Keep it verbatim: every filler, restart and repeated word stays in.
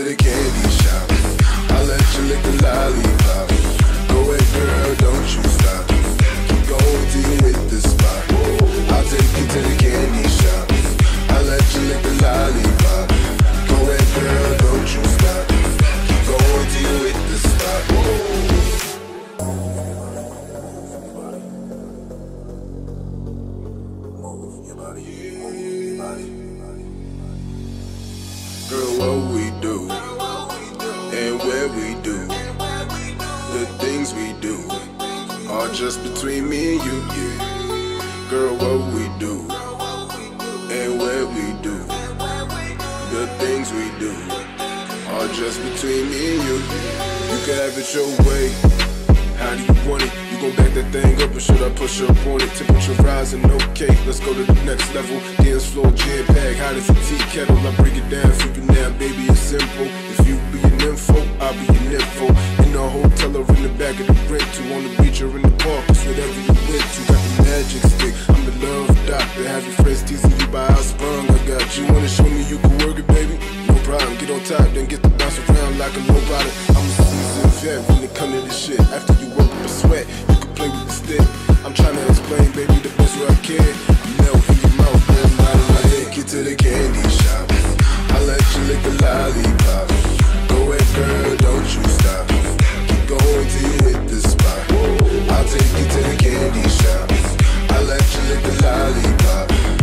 the candy shop. I'll let you lick the lollipop. Go ahead, girl, don't you stop. Keep going till you hit the spot. I'll take you to the candy shop. I'll let you lick the lollipop. Go ahead, girl, don't you stop. Keep going till you hit the spot. Move your body, move your body. Girl, what we do, and where we do, the things we do, are just between me and you, yeah. Girl, what we do, and where we do, the things we do, are just between me and you. You can have it your way. How do you want it? You gon' back that thing up or should I push up on it? Temperature rising, okay, let's go to the next level. Dance floor, jam pack, hot as a tea kettle. I break it down for you now, baby, it's simple. If you be an info, I'll be an info. In the hotel or in the back of the rental, on the beach or in the park, it's whatever you went to. Got the magic stick, I'm the love doctor. Have your friends teasing you by how sprung I got you. Wanna show me you can work it, baby? No problem, get on top, then get the bounce around like a low rider. I'm a seasoned vet when it come to this shit. After you work up a sweat, you can play with the stick. I'm trying to explain, baby, the best way I can. Melt in your mouth, girl, I take you to the candy shop. I'll let you lick the lollipop. Go ahead, girl, don't you stop. Keep going till you hit the spot. I'll take you to the candy shop. I'll let you lick the lollipop.